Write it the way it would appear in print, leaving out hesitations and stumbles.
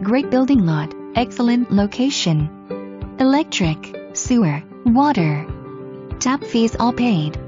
Great building lot, excellent location. Electric, sewer, water. Tap fees all paid.